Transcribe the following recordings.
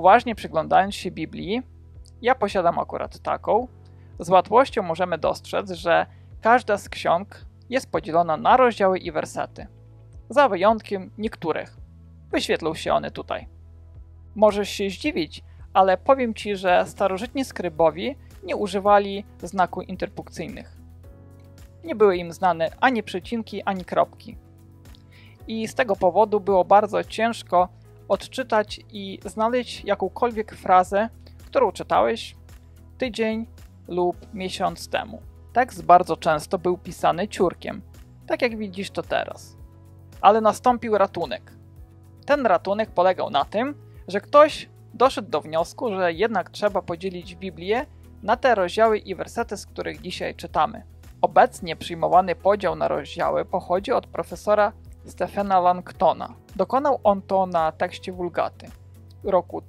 Uważnie przyglądając się Biblii, ja posiadam akurat taką, z łatwością możemy dostrzec, że każda z ksiąg jest podzielona na rozdziały i wersety, za wyjątkiem niektórych. Wyświetlą się one tutaj. Możesz się zdziwić, ale powiem Ci, że starożytni skrybowie nie używali znaków interpunkcyjnych. Nie były im znane ani przecinki, ani kropki. I z tego powodu było bardzo ciężko odczytać i znaleźć jakąkolwiek frazę, którą czytałeś tydzień lub miesiąc temu. Tekst bardzo często był pisany ciurkiem, tak jak widzisz to teraz. Ale nastąpił ratunek. Ten ratunek polegał na tym, że ktoś doszedł do wniosku, że jednak trzeba podzielić Biblię na te rozdziały i wersety, z których dzisiaj czytamy. Obecnie przyjmowany podział na rozdziały pochodzi od profesora Stephena Langtona. Dokonał on to na tekście Wulgaty w roku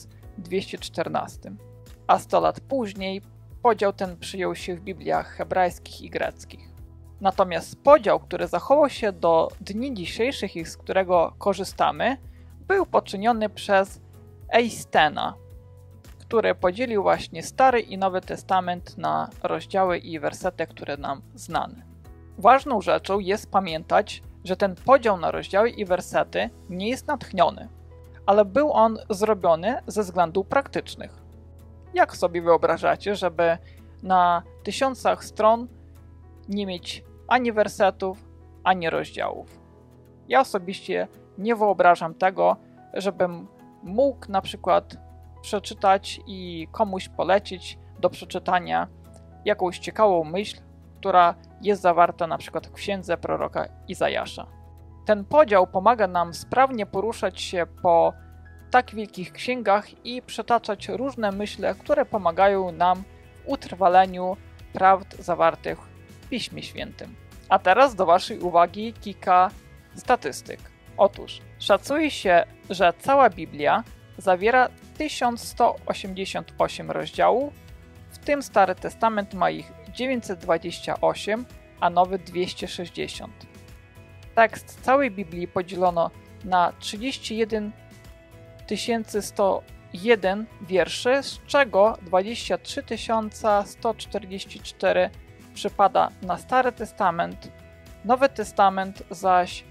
1214, a 100 lat później podział ten przyjął się w Bibliach hebrajskich i greckich. Natomiast podział, który zachował się do dni dzisiejszych i z którego korzystamy, był poczyniony przez Eistena, który podzielił właśnie Stary i Nowy Testament na rozdziały i wersety, które nam znane. Ważną rzeczą jest pamiętać, że ten podział na rozdziały i wersety nie jest natchniony, ale był on zrobiony ze względów praktycznych. Jak sobie wyobrażacie, żeby na 1000 stron nie mieć ani wersetów, ani rozdziałów? Ja osobiście nie wyobrażam tego, żebym mógł na przykład przeczytać i komuś polecić do przeczytania jakąś ciekawą myśl, która jest zawarta na przykład w księdze proroka Izajasza. Ten podział pomaga nam sprawnie poruszać się po tak wielkich księgach i przetaczać różne myśli, które pomagają nam w utrwaleniu prawd zawartych w Piśmie Świętym. A teraz do Waszej uwagi kilka statystyk. Otóż szacuje się, że cała Biblia zawiera 1188 rozdziałów, w tym Stary Testament ma ich 928, a Nowy 260. Tekst całej Biblii podzielono na 31 101 wierszy, z czego 23 144 przypada na Stary Testament, Nowy Testament zaś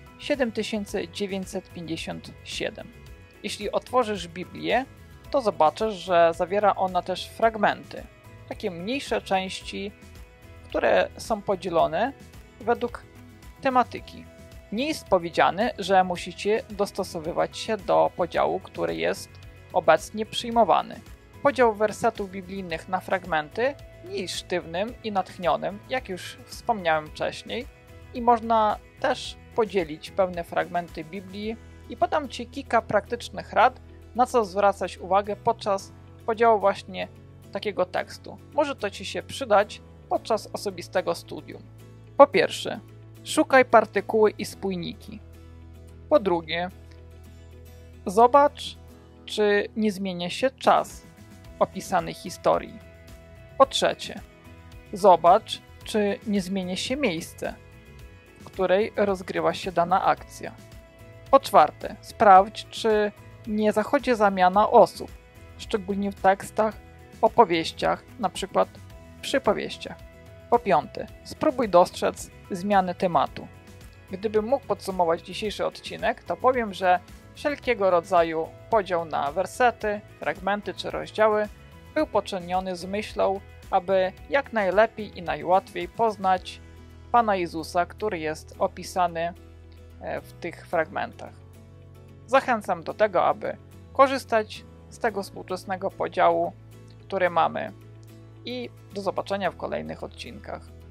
7957. Jeśli otworzysz Biblię, to zobaczysz, że zawiera ona też fragmenty, takie mniejsze części, które są podzielone według tematyki. Nie jest powiedziane, że musicie dostosowywać się do podziału, który jest obecnie przyjmowany. Podział wersetów biblijnych na fragmenty nie jest sztywnym i natchnionym, jak już wspomniałem wcześniej, i można też podzielić pewne fragmenty Biblii i podam Ci kilka praktycznych rad, na co zwracać uwagę podczas podziału właśnie takiego tekstu. Może to Ci się przydać podczas osobistego studium. Po pierwsze, szukaj partykuły i spójniki. Po drugie, zobacz, czy nie zmienia się czas opisanej historii. Po trzecie, zobacz, czy nie zmienia się miejsce, w której rozgrywa się dana akcja. Po czwarte, sprawdź, czy nie zachodzi zamiana osób, szczególnie w tekstach, opowieściach, np. przypowieściach. Po piąte, spróbuj dostrzec zmiany tematu. Gdybym mógł podsumować dzisiejszy odcinek, to powiem, że wszelkiego rodzaju podział na wersety, fragmenty czy rozdziały był poczyniony z myślą, aby jak najlepiej i najłatwiej poznać Pana Jezusa, który jest opisany w tych fragmentach. Zachęcam do tego, aby korzystać z tego współczesnego podziału, który mamy, i do zobaczenia w kolejnych odcinkach.